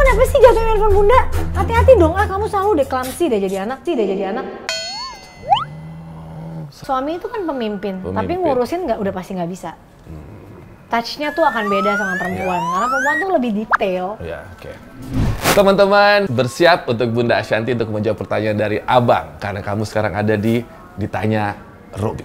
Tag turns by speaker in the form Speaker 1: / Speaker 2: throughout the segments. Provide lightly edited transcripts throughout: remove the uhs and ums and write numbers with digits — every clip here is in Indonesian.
Speaker 1: kenapa sih jatuhin handphone bunda? Hati-hati dong, kamu selalu deh clumsy deh jadi anak. Suami itu kan pemimpin. Tapi ngurusin udah pasti nggak bisa. Touch-nya tuh akan beda sama perempuan, karena perempuan tuh lebih detail.
Speaker 2: Ya, oke. Teman-teman, bersiap untuk Bunda Ashanty untuk menjawab pertanyaan dari Abang, karena kamu sekarang ada di Ditanya Robi.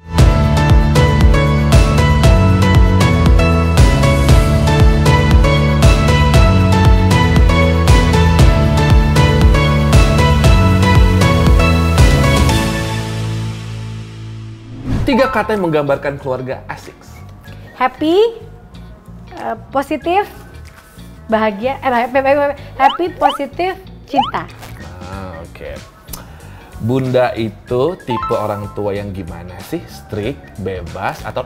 Speaker 2: Tiga kata yang menggambarkan keluarga asik.
Speaker 1: Happy, positif, bahagia, happy, positif, cinta.
Speaker 2: Oke. Bunda itu tipe orang tua yang gimana sih? Strict, bebas, atau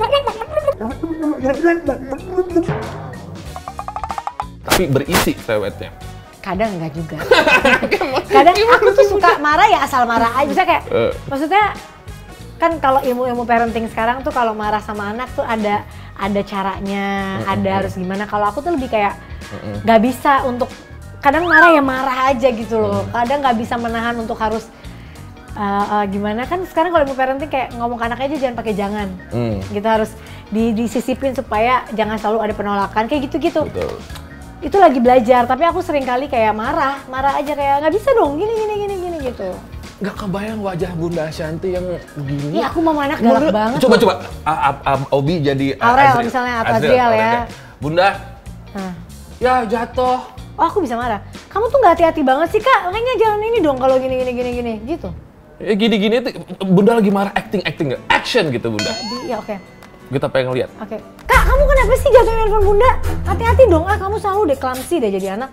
Speaker 2: tapi berisi ceweknya?
Speaker 1: Kadang enggak juga. Kadang aku tuh suka marah ya asal marah aja. Bisa kayak, maksudnya kan kalau ilmu parenting sekarang tuh kalau marah sama anak tuh ada caranya, ada harus gimana. Kalau aku tuh lebih kayak nggak bisa untuk kadang marah ya marah aja gitu loh. Kadang nggak bisa menahan untuk harus gimana kan sekarang kalau ilmu parenting kayak ngomong ke anaknya aja jangan pakai jangan. Gitu harus disisipin supaya jangan selalu ada penolakan kayak gitu-gitu.
Speaker 2: Betul.
Speaker 1: Itu lagi belajar, tapi aku sering kali kayak marah aja kayak nggak bisa dong gini gitu.
Speaker 2: Nggak kebayang wajah Bunda Ashanty yang gini.
Speaker 1: Iya, aku mau anak galak banget.
Speaker 2: Coba. Obi jadi
Speaker 1: Aurel misalnya atau Azriel ya.
Speaker 2: Bunda, ya jatuh.
Speaker 1: Oh, aku bisa marah. Kamu tuh nggak hati-hati banget sih kak. Makanya jangan ini dong kalau gini gitu.
Speaker 2: Ya gini tuh, Bunda lagi marah acting nggak? Action gitu Bunda.
Speaker 1: Ya oke.
Speaker 2: Kita pengen lihat.
Speaker 1: Oke. Kak, kamu kenapa sih jatuhin handphone bunda? Hati-hati dong, kamu selalu deh clumsy deh jadi anak.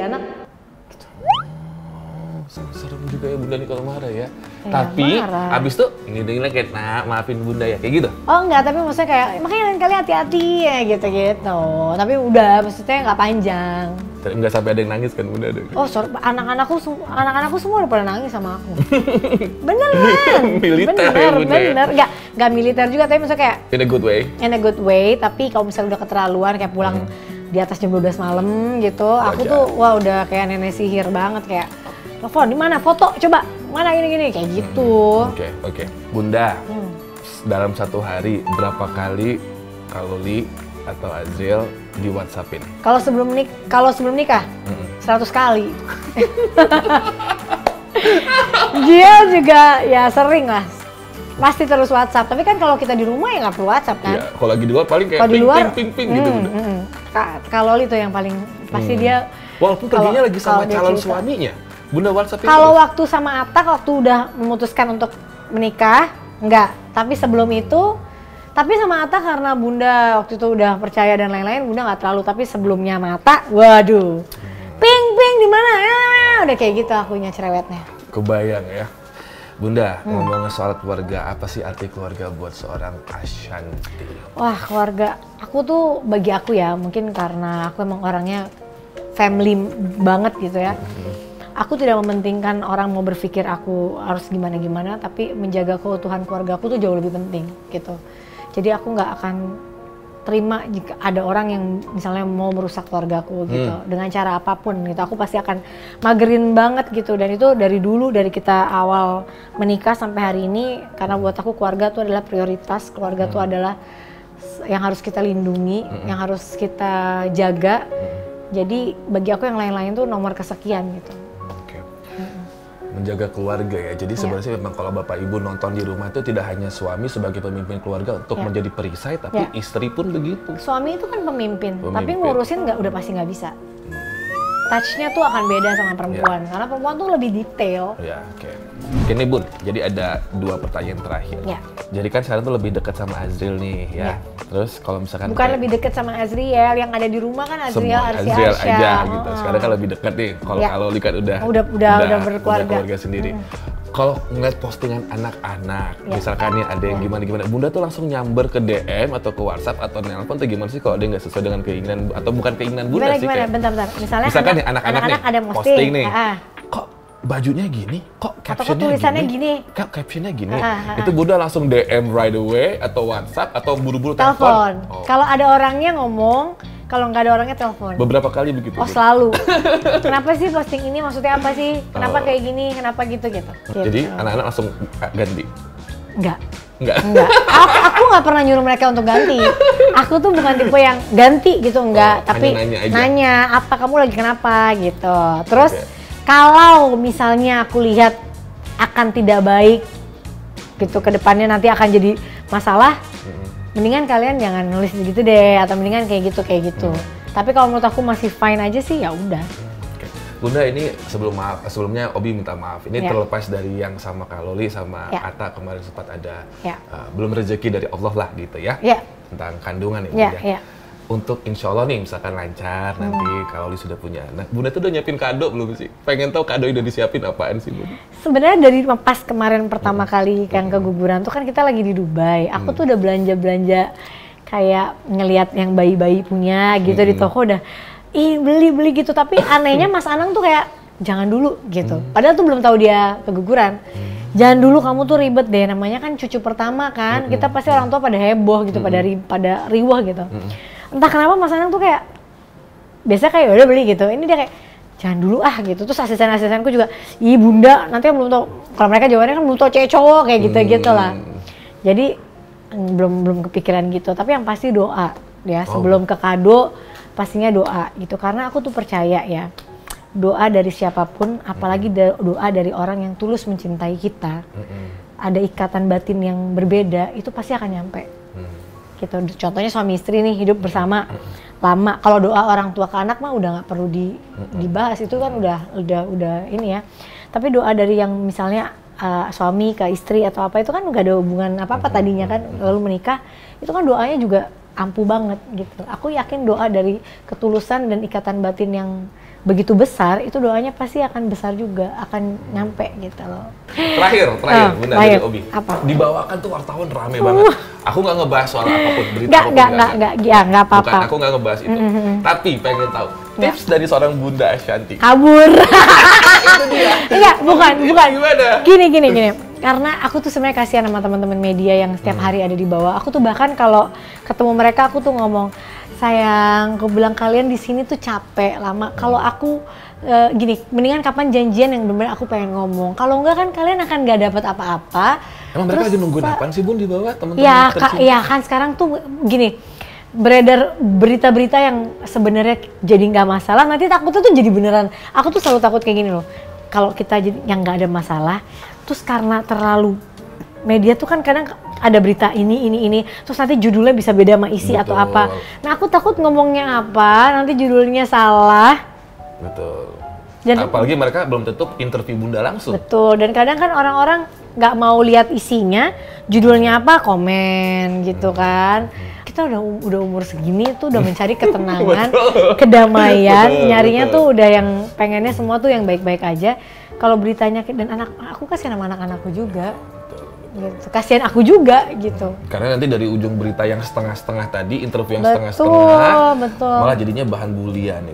Speaker 2: Serem juga ya Bunda nih kalau marah ya. Tapi
Speaker 1: marah.
Speaker 2: abis tuh ini kayak maafin Bunda ya kayak gitu.
Speaker 1: Oh enggak, tapi maksudnya kayak makanya lain kali hati-hati ya gitu. Tapi udah maksudnya nggak panjang.
Speaker 2: Tapi nggak sampai ada yang nangis kan Bunda ada.
Speaker 1: Oh sorry, anak-anakku semua udah pada nangis sama aku. Beneran.
Speaker 2: Militer ya Bunda.
Speaker 1: Bener. Nggak militer juga tapi maksudnya kayak
Speaker 2: In a good way.
Speaker 1: Tapi kalau misalnya udah keterlaluan kayak pulang di atas jam 12 malam gitu, aku tuh wah udah kayak nenek sihir banget kayak telepon di mana foto coba mana gini kayak gitu.
Speaker 2: Oke. Bunda, dalam satu hari berapa kali kalau Li atau Azriel di WhatsAppin? Kalau
Speaker 1: sebelum nikah 100 kali. Dia juga ya sering lah. Pasti terus WhatsApp. Tapi kan kalau kita di rumah ya nggak perlu WhatsApp kan?
Speaker 2: Iya, kalau lagi di luar paling kayak ping gitu Bunda.
Speaker 1: Kalau Li tuh yang paling pasti dia.
Speaker 2: Walaupun perginya lagi sama calon suaminya. Bunda WhatsApp itu.
Speaker 1: Kalau waktu sama Atta, waktu udah memutuskan untuk menikah, enggak. Tapi sebelum itu, tapi sama Atta karena Bunda waktu itu udah percaya dan lain-lain, Bunda nggak terlalu. Tapi sebelumnya sama Atta, waduh, ping di mana? Udah kayak gitu akunya cerewetnya.
Speaker 2: Kebayang ya. Bunda, ngomongin soal keluarga, apa sih arti keluarga buat seorang Ashanty?
Speaker 1: Wah, keluarga, aku tuh bagi aku ya, mungkin karena aku emang orangnya family banget gitu ya. Aku tidak mementingkan orang mau berpikir aku harus gimana-gimana, tapi menjaga keutuhan keluarga aku tuh jauh lebih penting gitu. Jadi aku nggak akan terima jika ada orang yang misalnya mau merusak keluargaku gitu dengan cara apapun gitu. Aku pasti akan magerin banget gitu, dan itu dari dulu, dari kita awal menikah sampai hari ini, karena buat aku keluarga tuh adalah prioritas. Keluarga tuh adalah yang harus kita lindungi, yang harus kita jaga. Jadi bagi aku yang lain-lain tuh nomor kesekian gitu.
Speaker 2: Menjaga keluarga ya. Jadi sebenarnya memang kalau Bapak Ibu nonton di rumah itu tidak hanya suami sebagai pemimpin keluarga untuk menjadi perisai, tapi istri pun begitu.
Speaker 1: Suami itu kan pemimpin. Tapi ngurusin udah pasti nggak bisa. Touch-nya tuh akan beda sama perempuan, karena perempuan tuh lebih detail.
Speaker 2: Ya, oke. Ini Bun, jadi ada 2 pertanyaan terakhir. Jadi kan sekarang tuh lebih dekat sama Azriel nih ya. Terus kalau misalkan
Speaker 1: bukan lebih dekat sama Azriel, yang ada di rumah kan Azriel
Speaker 2: aja gitu. Sekarang kan lebih dekat nih. Kalau Li kan udah berkeluarga sendiri. Kalau ngeliat postingan anak-anak, misalkan nih ada yang gimana, Bunda tuh langsung nyamber ke DM atau ke WhatsApp atau nelpon atau gimana sih kalau dia nggak sesuai dengan keinginan atau bukan keinginan Bunda sih?
Speaker 1: Bentar.
Speaker 2: Misalkan nih anak-anak nih
Speaker 1: ada
Speaker 2: posting nih, kok bajunya gini, kok captionnya
Speaker 1: tulisannya gini,
Speaker 2: kok captionnya gini, itu Bunda langsung DM right away atau WhatsApp atau buru-buru telepon?
Speaker 1: Kalau ada orangnya ngomong, kalau nggak ada orangnya telepon.
Speaker 2: Beberapa kali begitu?
Speaker 1: Oh selalu. Kenapa sih posting ini, maksudnya apa sih? Kenapa kayak gini, kenapa gitu.
Speaker 2: Jadi anak-anak langsung ganti?
Speaker 1: Enggak. Aku nggak pernah nyuruh mereka untuk ganti. Aku tuh bukan tipe yang ganti gitu, enggak. Tapi nanya, apa kamu lagi kenapa gitu. Terus kalau misalnya aku lihat akan tidak baik gitu ke depannya, nanti akan jadi masalah, mendingan kalian jangan nulis gitu deh, atau mendingan kayak gitu. Tapi kalau menurut aku masih fine aja sih, ya udah.
Speaker 2: Bunda, ini sebelumnya Obi minta maaf. Ini terlepas dari yang sama Kak Loli sama Atta kemarin sempat ada belum rezeki dari Allah lah gitu ya. Tentang kandungan ini ya. Untuk insya Allah nih misalkan lancar nanti kalau Loli sudah punya anak, Bunda tuh udah nyiapin kado belum sih? Pengen tahu kado udah disiapin apaan sih Bunda?
Speaker 1: Sebenarnya dari pas kemarin pertama kali yang keguguran tuh kan kita lagi di Dubai. Aku tuh udah belanja kayak ngelihat yang bayi-bayi punya gitu di toko, udah beli gitu. Tapi anehnya Mas Anang tuh kayak jangan dulu gitu. Padahal tuh belum tahu dia keguguran. Jangan dulu, kamu tuh ribet deh, namanya kan cucu pertama kan. Kita pasti orang tua pada heboh gitu, pada riwah gitu. Entah kenapa Mas Anang tuh kayak biasa kayak udah beli gitu, ini dia kayak jangan dulu gitu. Terus asisten-asistenku juga, ih Bunda, nanti kan belum tahu, kalau mereka jawabannya kan belum tahu cewek cowok kayak gitu lah. Jadi belum kepikiran gitu, tapi yang pasti doa ya sebelum ke kado, pastinya doa gitu. Karena aku tuh percaya ya, doa dari siapapun, apalagi doa dari orang yang tulus mencintai kita, ada ikatan batin yang berbeda, itu pasti akan nyampe. Gitu. Contohnya suami istri nih hidup bersama lama, kalau doa orang tua ke anak mah udah nggak perlu dibahas, itu kan udah ini ya. Tapi doa dari yang misalnya suami ke istri atau apa, itu kan nggak ada hubungan apa-apa tadinya kan, lalu menikah, itu kan doanya juga ampuh banget gitu. Aku yakin doa dari ketulusan dan ikatan batin yang begitu besar, itu doanya pasti akan besar juga, akan nyampe gitu loh.
Speaker 2: Terakhir Bunda dari Obi.
Speaker 1: Apa?
Speaker 2: Dibawakan tuh wartawan rame banget. Aku nggak ngebahas soal apapun, berita
Speaker 1: nggak apa-apa.
Speaker 2: Bukan, aku nggak ngebahas itu. Tapi pengen tahu tips dari seorang Bunda Ashanty.
Speaker 1: Kabur.
Speaker 2: Itu dia.
Speaker 1: Enggak, bukan.
Speaker 2: Gimana?
Speaker 1: Gini. Karena aku tuh sebenarnya kasihan sama teman-teman media yang setiap hari ada di bawah. Aku tuh bahkan kalau ketemu mereka aku tuh ngomong, sayang, aku bilang kalian di sini tuh capek lama. Kalau aku gini, mendingan kapan janjian yang benar-benar aku pengen ngomong. Kalau enggak kan kalian akan nggak dapat apa-apa.
Speaker 2: Emang mereka lagi nungguin apaan sih Bun di bawah, teman-teman?
Speaker 1: Ya kan sekarang tuh gini, beredar berita-berita yang sebenarnya jadi nggak masalah, nanti takutnya tuh jadi beneran. Aku tuh selalu takut kayak gini loh. Kalau kita jadi yang nggak ada masalah, terus karena terlalu media tuh kan kadang ada berita ini, terus nanti judulnya bisa beda sama isi atau apa. Nah aku takut ngomongnya apa, nanti judulnya salah.
Speaker 2: Betul.
Speaker 1: Dan,
Speaker 2: apalagi mereka belum tentu interview Bunda langsung.
Speaker 1: Betul, dan kadang kan orang-orang nggak mau lihat isinya, judulnya apa, komen gitu kan. Kita udah umur segini tuh udah mencari ketenangan, kedamaian, nyarinya tuh udah yang pengennya semua tuh yang baik-baik aja. Kalau beritanya dan aku kasihan sama anak-anakku juga. Gitu. Kasihan aku juga gitu.
Speaker 2: Karena nanti dari ujung berita yang setengah-setengah tadi, interview yang setengah-setengah, malah jadinya bahan bulian.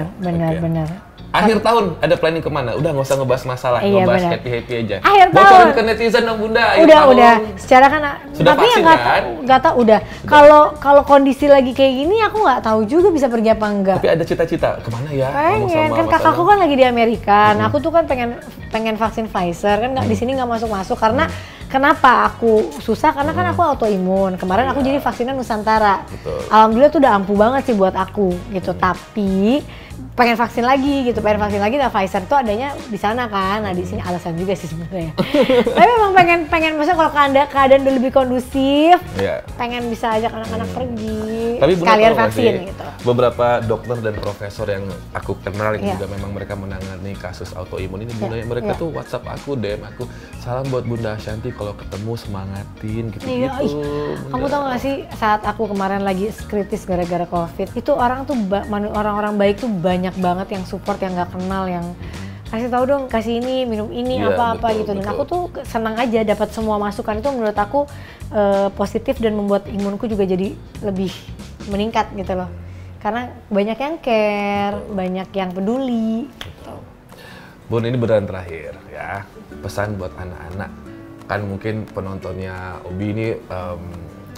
Speaker 1: Benar.
Speaker 2: Akhir tahun ada planning kemana? Udah nggak usah ngebahas masalah, ngebahas happy aja.
Speaker 1: Akhir
Speaker 2: bocorin
Speaker 1: tahun.
Speaker 2: ke netizen dong Bunda.
Speaker 1: Udah. Secara kan.
Speaker 2: Sudah
Speaker 1: tapi
Speaker 2: vaksin kan?
Speaker 1: Nggak tahu udah. Kalau kondisi lagi kayak gini, aku nggak tahu juga bisa pergi apa enggak.
Speaker 2: Tapi ada cita-cita kemana ya?
Speaker 1: Pengen kan kakakku kan lagi di Amerika. Nah, aku tuh kan pengen vaksin Pfizer kan di sini nggak masuk karena kenapa aku susah? Karena kan aku autoimun. Kemarin aku jadi vaksinnya Nusantara. Betul. Alhamdulillah tuh udah ampuh banget sih buat aku gitu. Tapi pengen vaksin lagi. Nah Pfizer tuh adanya di sana kan. Nah di sini alasan juga sih sebenarnya. Tapi memang pengen maksudnya kalau keadaan udah lebih kondusif, pengen bisa ajak anak-anak pergi.
Speaker 2: Tapi
Speaker 1: sekalian vaksin gitu.
Speaker 2: Beberapa dokter dan profesor yang aku kenal yang juga memang mereka menangani kasus autoimun ini, Bunda, mereka tuh WhatsApp aku, DM aku, salam buat Bunda Ashanty, kalau ketemu semangatin gitu-gitu.
Speaker 1: Kamu tau gak sih saat aku kemarin lagi kritis gara-gara COVID, itu orang-orang baik tuh banyak banget yang support, yang nggak kenal, yang kasih tahu dong, kasih ini, minum ini, apa-apa gitu. Dan aku tuh senang aja dapat semua masukan itu, menurut aku positif dan membuat imunku juga jadi lebih meningkat gitu loh. Karena banyak yang care, banyak yang peduli gitu.
Speaker 2: Bun, ini beneran terakhir ya, pesan buat anak-anak. Kan mungkin penontonnya Obi ini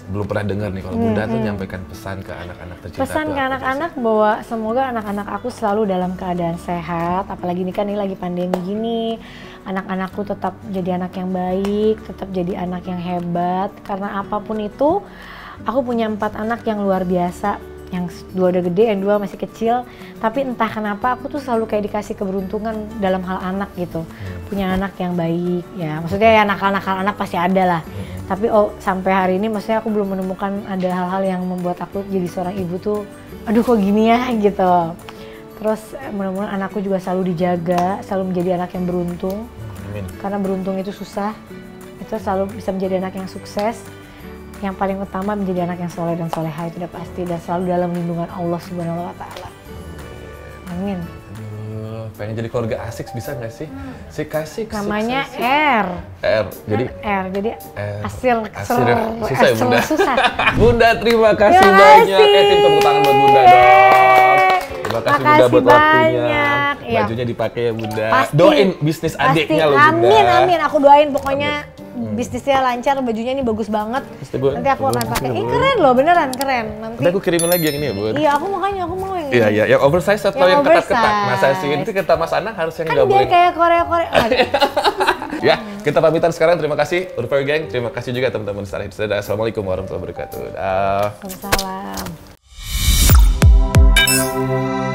Speaker 2: belum pernah dengar nih kalau Bunda tuh nyampaikan pesan ke anak-anak tercinta.
Speaker 1: Pesan ke anak-anak bahwa semoga anak-anak aku selalu dalam keadaan sehat, apalagi ini kan ini lagi pandemi gini. Anak-anakku tetap jadi anak yang baik, tetap jadi anak yang hebat, karena apapun itu aku punya 4 anak yang luar biasa, yang 2 udah gede, yang 2 masih kecil, tapi entah kenapa aku tuh selalu kayak dikasih keberuntungan dalam hal anak gitu. Punya anak yang baik, ya maksudnya ya nakal-nakal anak pasti ada lah. Tapi sampai hari ini maksudnya aku belum menemukan ada hal-hal yang membuat aku jadi seorang ibu tuh, aduh kok gini ya gitu. Terus mudah-mudahan anakku juga selalu dijaga, selalu menjadi anak yang beruntung.
Speaker 2: Amin.
Speaker 1: Karena beruntung itu susah, itu selalu bisa menjadi anak yang sukses. Yang paling utama menjadi anak yang soleh dan soleha itu udah pasti, dan selalu dalam lindungan Allah Subhanahu wa Ta'ala. Amin.
Speaker 2: Pengen jadi keluarga asik bisa nggak sih? Si kasih
Speaker 1: namanya
Speaker 2: sukses.
Speaker 1: jadi asil
Speaker 2: susah ya Bunda.
Speaker 1: Susah.
Speaker 2: Bunda terima kasih banyak. Tim tepuk tangan buat Bunda dong. Terima kasih Bunda buat waktunya. Bajunya dipakai ya Bunda.
Speaker 1: Pasti,
Speaker 2: doain bisnis adiknya loh Bunda.
Speaker 1: Amin, aku doain pokoknya. Bisnisnya lancar, bajunya ini bagus banget. Nanti aku akan pakai. Keren loh, beneran keren. Nanti
Speaker 2: aku kirimin lagi yang ini ya Bun.
Speaker 1: Iya, aku mau yang ini.
Speaker 2: Iya, yang oversize atau yang ketat-ketat. Masa sih ini kata Mas Anang harus yang nggak boleh.
Speaker 1: Biar kayak Korea-Korea.
Speaker 2: Ya, kita pamitan sekarang. Terima kasih Urfer Gang. Terima kasih juga teman-teman Star Hits. Assalamualaikum warahmatullahi wabarakatuh.
Speaker 1: Waalaikumsalam.